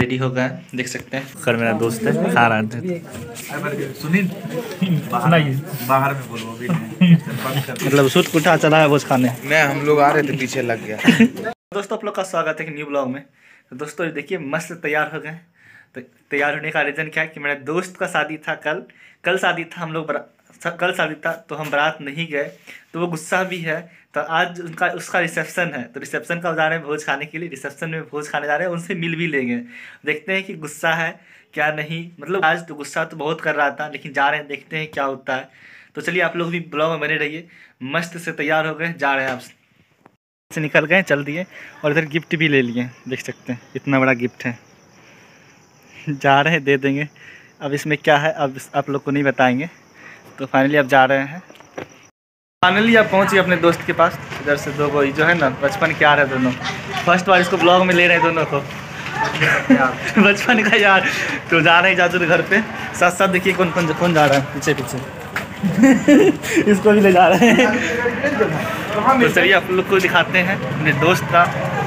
Ready हो गए, देख सकते हैं। घर मेरा दोस्त है, खा रहा है। सुनील बाहर में बोलो अभी मतलब सूट कुटा चला है वो खाने। नहीं, हम लोग आ रहे थे, पीछे लग गया। दोस्तों आप लोग का स्वागत है एक न्यू ब्लॉग में। तो दोस्तों देखिए मस्त तैयार हो गए। तो तैयार होने का रीज़न क्या है कि मेरे दोस्त का शादी था कल शादी था, हम लोग कल शादी था तो हम बारात नहीं गए, तो वो गुस्सा भी है। तो आज उसका रिसेप्शन है, तो रिसेप्शन का जा रहे हैं भोज खाने के लिए। रिसेप्शन में भोज खाने जा रहे हैं, उनसे मिल भी लेंगे। देखते हैं कि गुस्सा है क्या नहीं। मतलब आज तो गुस्सा तो बहुत कर रहा था, लेकिन जा रहे हैं, देखते हैं क्या होता है। तो चलिए आप लोग भी ब्लॉग में बने रहिए। मस्त से तैयार हो गए, जा रहे हैं, आप से निकल गए, चल दिए। और इधर गिफ्ट भी ले लिए, देख सकते हैं इतना बड़ा गिफ्ट है। जा रहे हैं, दे देंगे। अब इसमें क्या है अब आप लोग को नहीं बताएंगे। तो फाइनली अब जा रहे हैं। फाइनली अब पहुँचे अपने दोस्त के पास। इधर से दो भाई जो है ना, बचपन के आ रहे हैं दोनों। फर्स्ट बार इसको ब्लॉग में ले रहे हैं दोनों को। बचपन का यार। तो जा रहे हैं जाजू के घर पे। साथ साथ देखिए कौन जा रहा है पीछे पीछे। इसको भी ले जा रहे हैं। तो चलिए आप लोग को दिखाते हैं अपने दोस्त का।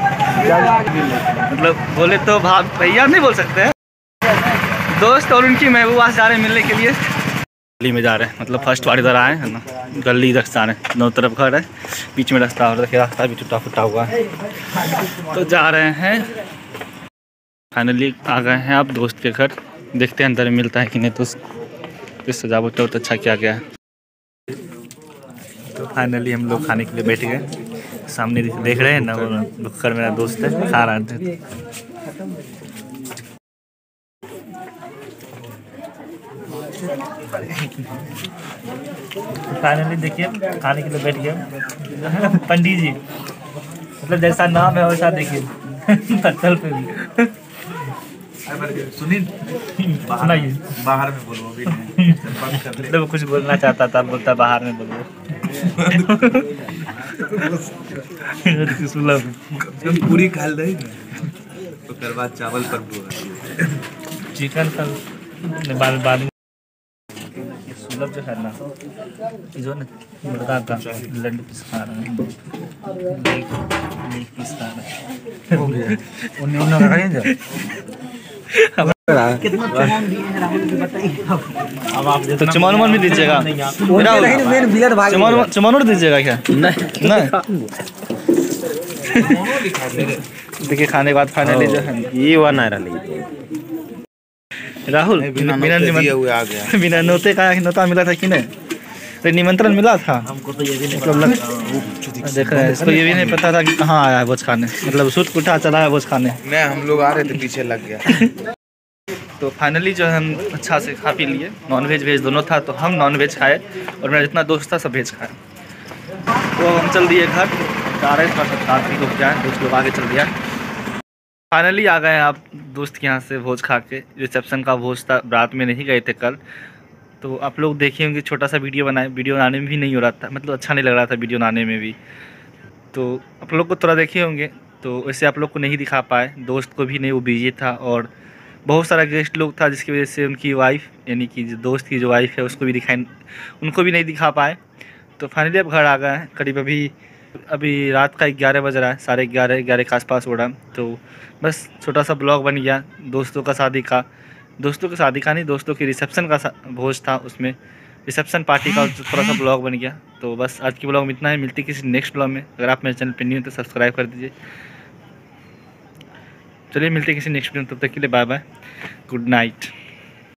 मतलब बोले तो भैया नहीं बोल सकते हैं, दोस्त और उनकी महबूबा जा रहे हैं मिलने के लिए। गली में जा रहे हैं, मतलब फर्स्ट बार इधर आए हैं ना, गली इधर से आ रहे हैं। दोनों तरफ घर है, बीच में रास्ता, और देखिए रास्ता भी टूटा फूटा हुआ है। तो जा रहे हैं, फाइनली आ गए हैं आप दोस्त के घर। देखते हैं अंदर में मिलता है कि नहीं। तो इस सजावट बहुत अच्छा किया गया है। तो फाइनली हम लोग खाने के लिए बैठ गए। सामने देख रहे हैं ना, वो बुक्कर मेरा दोस्त है, खा रहा है। फाइनली देखिए खाने के लिए बैठ गए। पंडित जी, मतलब जैसा नाम है वैसा देखिए पत्थर पे भी। सुनील बाहर में बोलो अभी मतलब कुछ बोलना चाहता था, बोलता बाहर में बोलो। पूरी खा रही तो बाद चावल पर चिकन का बाद में सुलभ जो है ना, जो ना मुर्गा का लंड पीस खा रहा है, पीस खा रहा है। कितना चमन दिए हैं राहुल जी, बताइए। अब आप तो चमन भी दीजिएगा, चमन दीजिएगा क्या? नहीं देखिए खाने के बाद फाइनली जो है ये वाला आ रहा राहुल बिना नोते का नोता मिला था कि नहीं? तो निमंत्रण मिला था हमको, तो ये भी नहीं देख रहे हैं, इसको ये भी नहीं पता था कि कहाँ आया है भोज खाने। मतलब सूट कुटा चला है भोज खाने। नहीं, हम लोग आ रहे थे, पीछे लग गया। तो फाइनली जो है हम अच्छा से खा पी लिए। नॉन वेज वेज दोनों था, तो हम नॉन वेज खाए और मेरा जितना दोस्त था सब वेज खाए। तो अब हम चल दिए घर, जा रहे थोड़ा सा रात को जाए, दोस्त लोग आगे चल दिया। फाइनली आ गए आप दोस्त के यहाँ से भोज खा के। रिसेप्शन का भोज था, रात में नहीं गए थे कल। तो आप लोग देखे होंगे, छोटा सा वीडियो बनाए, वीडियो बनाने में भी नहीं हो रहा था, मतलब अच्छा नहीं लग रहा था वीडियो बनाने में भी। तो आप लोग को थोड़ा देखे होंगे, तो वैसे आप लोग को नहीं दिखा पाए। दोस्त को भी नहीं, वो बिजी था, और बहुत सारा गेस्ट लोग था, जिसकी वजह से उनकी वाइफ, यानी कि जो दोस्त की जो वाइफ है उसको भी उनको भी नहीं दिखा पाए। तो फाइनली अब घर आ गए हैं। करीब अभी रात का 11 बज रहा है, 11:30 के आसपास हो रहा है। तो बस छोटा सा ब्लॉग बन गया दोस्तों की शादी का नहीं, दोस्तों की रिसेप्शन का भोज था, उसमें रिसेप्शन पार्टी का थोड़ा सा ब्लॉग बन गया। तो बस आज की ब्लॉग में इतना है। मिलती किसी नेक्स्ट ब्लॉग में। अगर आप मेरे चैनल पर न्यू हैं तो सब्सक्राइब कर दीजिए। चलिए मिलते किसी नेक्स्ट वीडियो में, तब तक के लिए बाय बाय, गुड नाइट।